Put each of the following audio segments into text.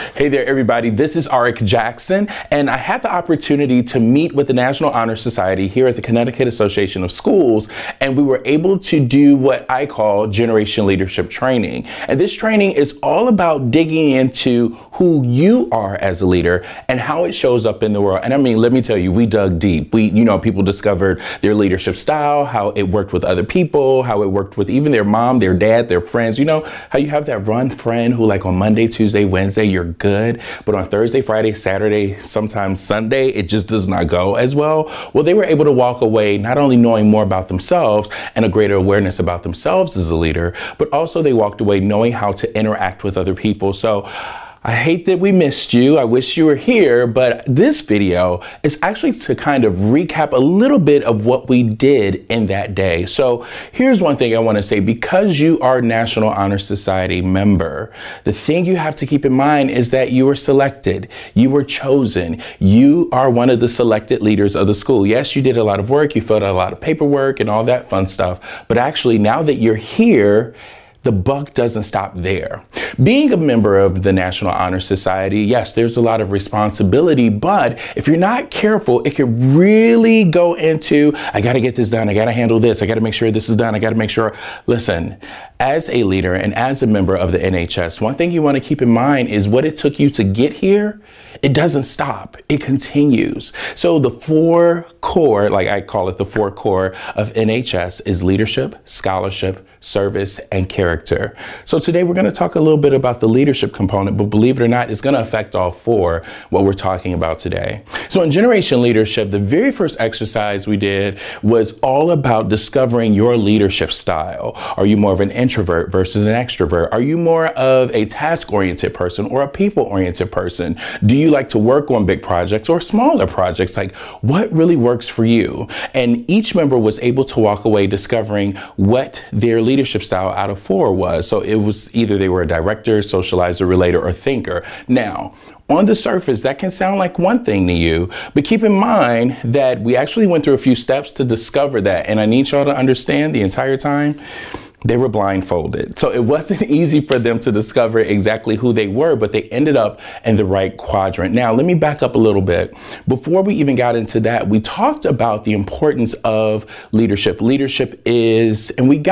Hey there, everybody. This is Aric Jackson, and I had the opportunity to meet with the National Honor Society here at the Connecticut Association of Schools, and we were able to do what I call Generation Leadership Training. And this training is all about digging into who you are as a leader and how it shows up in the world. And I mean, let me tell you, we dug deep. People discovered their leadership style, how it worked with other people, how it worked with even their mom, their dad, their friends. You know how you have that one friend who, like, on Monday, Tuesday, Wednesday, you're good, but on Thursday, Friday, Saturday, sometimes Sunday, it just does not go as well. Well, they were able to walk away not only knowing more about themselves and a greater awareness about themselves as a leader, but also they walked away knowing how to interact with other people. So I hate that we missed you. I wish you were here, but this video is actually to kind of recap a little bit of what we did in that day. So here's one thing I want to say. Because you are a National Honor Society member, the thing you have to keep in mind is that you were selected, you were chosen, you are one of the selected leaders of the school. Yes, you did a lot of work, you filled out a lot of paperwork and all that fun stuff, but actually now that you're here, the buck doesn't stop there. Being a member of the National Honor Society, yes, there's a lot of responsibility, but if you're not careful, it could really go into, I got to get this done. I got to handle this. I got to make sure this is done. I got to make sure. Listen, as a leader and as a member of the NHS, one thing you want to keep in mind is what it took you to get here. It doesn't stop. It continues. So the four core, like I call it the four core of NHS, is leadership, scholarship, service, and character. So today we're going to talk a little bit about the leadership component, but believe it or not, it's going to affect all four, what we're talking about today. So in Generation Leadership, the very first exercise we did was all about discovering your leadership style. Are you more of an introvert versus an extrovert? Are you more of a task-oriented person or a people-oriented person? Do you like to work on big projects or smaller projects? Like, what really works for you? And each member was able to walk away discovering what their leadership style out of four was. So it was either they were a director, socializer, relator, or thinker. Now, on the surface, that can sound like one thing to you, but keep in mind that we actually went through a few steps to discover that. And I need y'all to understand the entire time, they were blindfolded. So it wasn't easy for them to discover exactly who they were, but they ended up in the right quadrant. Now, let me back up a little bit. Before we even got into that, we talked about the importance of leadership. Leadership is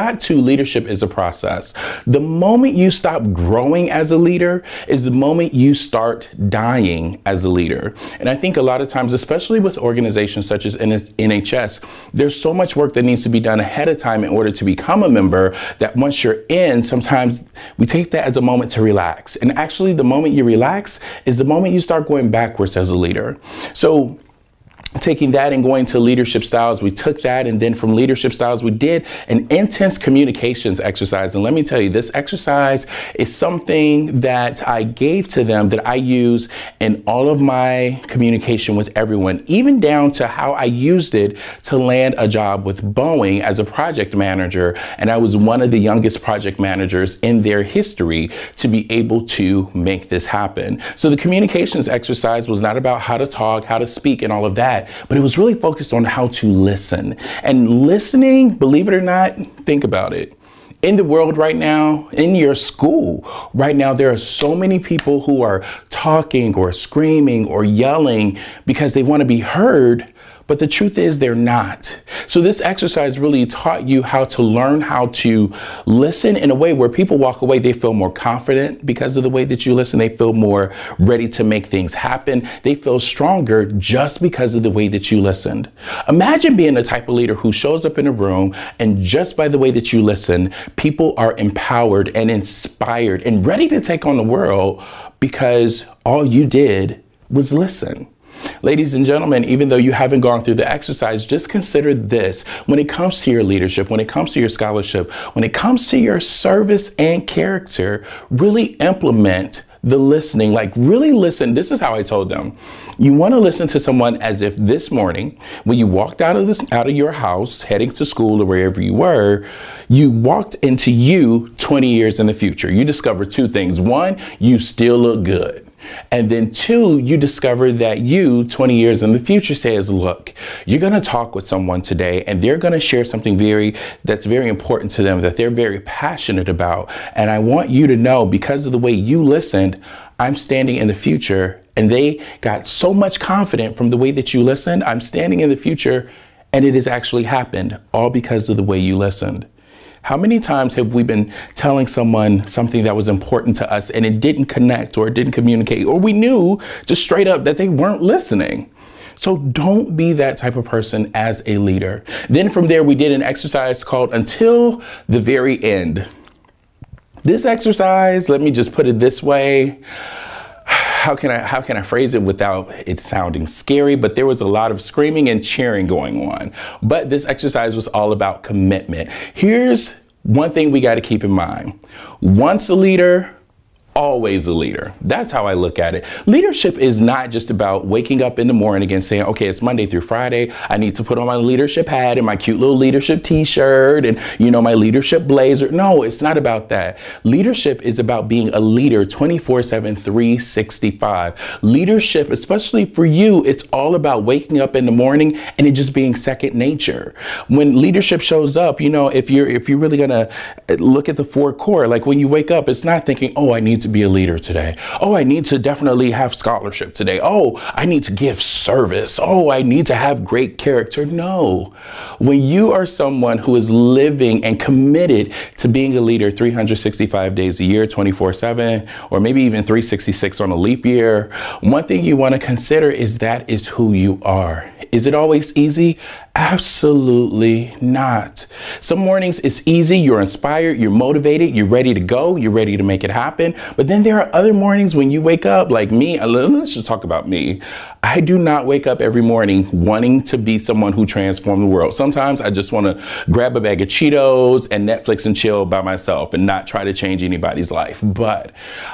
a process. The moment you stop growing as a leader is the moment you start dying as a leader. And I think a lot of times, especially with organizations such as NHS, there's so much work that needs to be done ahead of time in order to become a member, that once you're in, sometimes we take that as a moment to relax. And actually, the moment you relax is the moment you start going backwards as a leader. So taking that and going to leadership styles, we took that, and then from leadership styles, we did an intense communications exercise. And let me tell you, this exercise is something that I gave to them that I use in all of my communication with everyone, even down to how I used it to land a job with Boeing as a project manager. And I was one of the youngest project managers in their history to be able to make this happen. So the communications exercise was not about how to talk, how to speak, and all of that, but it was really focused on how to listen. And listening, believe it or not, think about it. In the world right now, in your school right now, there are so many people who are talking or screaming or yelling because they want to be heard, but the truth is they're not. So this exercise really taught you how to learn how to listen in a way where people walk away, they feel more confident because of the way that you listen. They feel more ready to make things happen. They feel stronger just because of the way that you listened. Imagine being the type of leader who shows up in a room, and just by the way that you listen, people are empowered and inspired and ready to take on the world because all you did was listen. Ladies and gentlemen, even though you haven't gone through the exercise, just consider this. When it comes to your leadership, when it comes to your scholarship, when it comes to your service and character, really implement the listening. Like, really listen. This is how I told them. You want to listen to someone as if this morning, when you walked out of your house, heading to school or wherever you were, you walked into you 20 years in the future. You discovered two things. One, you still look good. And then two, you discover that you 20 years in the future says, look, you're going to talk with someone today and they're going to share something that's very important to them, that they're very passionate about. And I want you to know, because of the way you listened, I'm standing in the future, and they got so much confident from the way that you listened. I'm standing in the future, and it has actually happened, all because of the way you listened. How many times have we been telling someone something that was important to us and it didn't connect or it didn't communicate, or we knew just straight up that they weren't listening? So don't be that type of person as a leader. Then from there, we did an exercise called Until the Very End. This exercise, let me just put it this way. How can I phrase it without it sounding scary? But there was a lot of screaming and cheering going on. But this exercise was all about commitment. Here's one thing we got to keep in mind. Once a leader, always a leader. That's how I look at it. Leadership is not just about waking up in the morning and saying, okay, it's Monday through Friday. I need to put on my leadership hat and my cute little leadership t-shirt and, my leadership blazer. No, it's not about that. Leadership is about being a leader 24/7, 365. Leadership, especially for you, it's all about waking up in the morning and it just being second nature. When leadership shows up, if you're really going to look at the four core, like when you wake up, it's not thinking, oh, I need to be a leader today. Oh, I need to definitely have scholarship today. Oh, I need to give service. Oh, I need to have great character. No. When you are someone who is living and committed to being a leader 365 days a year, 24/7, or maybe even 366 on a leap year, one thing you want to consider is that is who you are. Is it always easy? Absolutely not. Some mornings it's easy, you're inspired, you're motivated, you're ready to go, you're ready to make it happen. But then there are other mornings when you wake up like me. Let's just talk about me. I do not wake up every morning wanting to be someone who transformed the world. Sometimes I just want to grab a bag of Cheetos and Netflix and chill by myself and not try to change anybody's life. But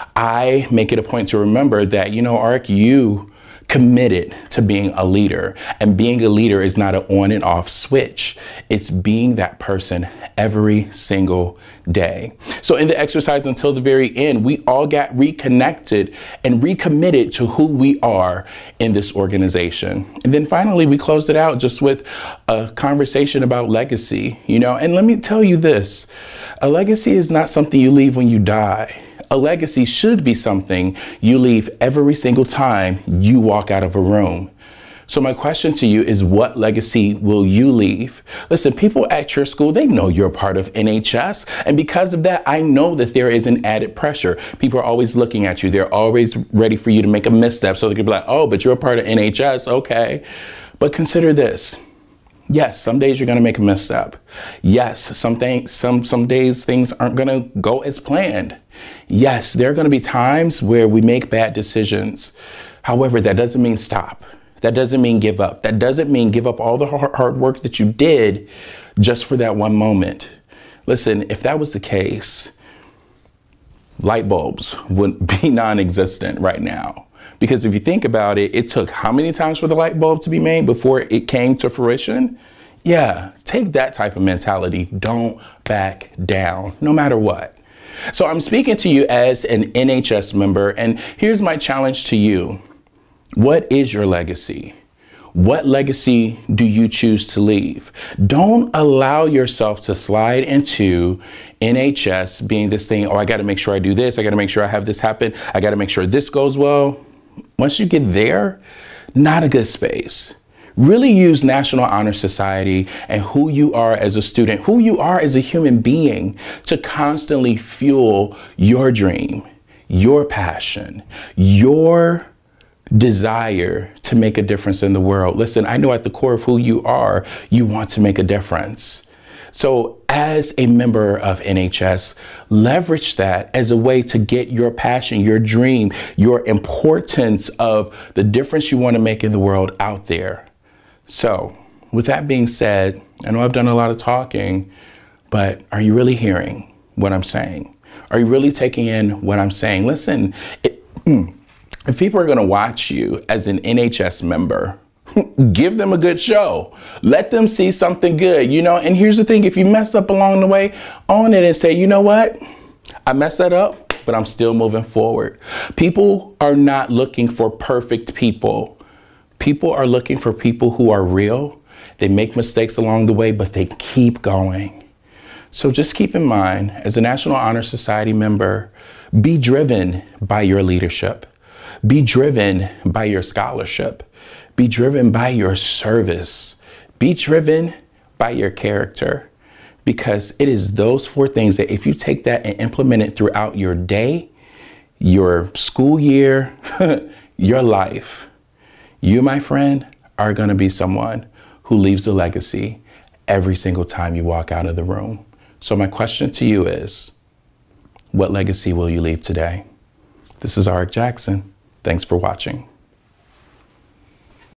I make it a point to remember that, Aric, you committed to being a leader, and being a leader is not an on and off switch. It's being that person every single day. So in the exercise Until the Very End, we all got reconnected and recommitted to who we are in this organization. And then finally, we closed it out just with a conversation about legacy, and let me tell you this, a legacy is not something you leave when you die. A legacy should be something you leave every single time you walk out of a room. So my question to you is, what legacy will you leave? Listen, people at your school, they know you're a part of NHS. And because of that, I know that there is an added pressure. People are always looking at you. They're always ready for you to make a misstep. So they could be like, oh, but you're a part of NHS. Okay. But consider this. Yes, some days you're going to make a misstep. Yes, some days things aren't going to go as planned. Yes, there are going to be times where we make bad decisions. However, that doesn't mean stop. That doesn't mean give up. That doesn't mean give up all the hard work that you did just for that one moment. Listen, if that was the case, light bulbs would be non-existent right now. Because if you think about it, it took how many times for the light bulb to be made before it came to fruition? Yeah, take that type of mentality. Don't back down, no matter what. So I'm speaking to you as an NHS member, and here's my challenge to you. What is your legacy? What legacy do you choose to leave? Don't allow yourself to slide into NHS being this thing, oh, I got to make sure I do this. I got to make sure I have this happen. I got to make sure this goes well. Once you get there, not a good space. Really use National Honor Society and who you are as a student, who you are as a human being to constantly fuel your dream, your passion, your desire to make a difference in the world. Listen, I know at the core of who you are, you want to make a difference. So as a member of NHS, leverage that as a way to get your passion, your dream, your importance of the difference you want to make in the world out there. So with that being said, I know I've done a lot of talking, but are you really hearing what I'm saying? Are you really taking in what I'm saying? Listen, if people are going to watch you as an NHS member, give them a good show. Let them see something good, and here's the thing. If you mess up along the way, own it and say, you know what? I messed that up, but I'm still moving forward. People are not looking for perfect people. People are looking for people who are real. They make mistakes along the way, but they keep going. So just keep in mind, as a National Honor Society member, Be driven by your leadership. Be driven by your scholarship. Be driven by your service. Be driven by your character. Because it is those 4 things that if you take that and implement it throughout your day, your school year, your life, you, my friend, are going to be someone who leaves a legacy every single time you walk out of the room. So my question to you is, what legacy will you leave today? This is Aric Jackson. Thanks for watching.